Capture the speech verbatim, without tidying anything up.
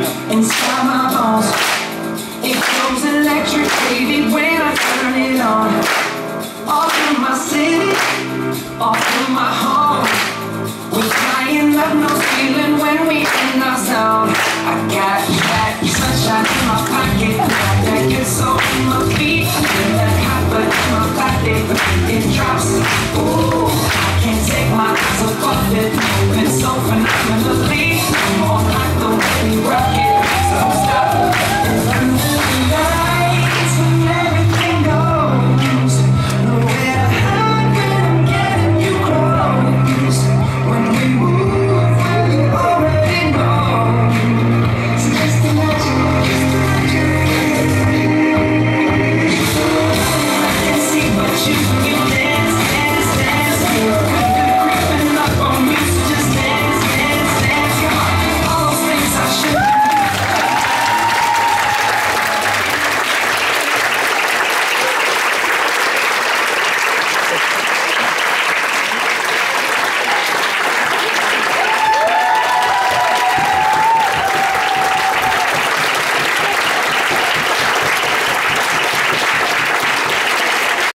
inside my bones. It goes electric, baby, when I turn it on. All through my city, all through my home. We're flying up, no ceiling when we in our zone. I got that sunshine in my pocket, got that good soul in my feet. I feel that hot blood in my body, it drops. Ooh.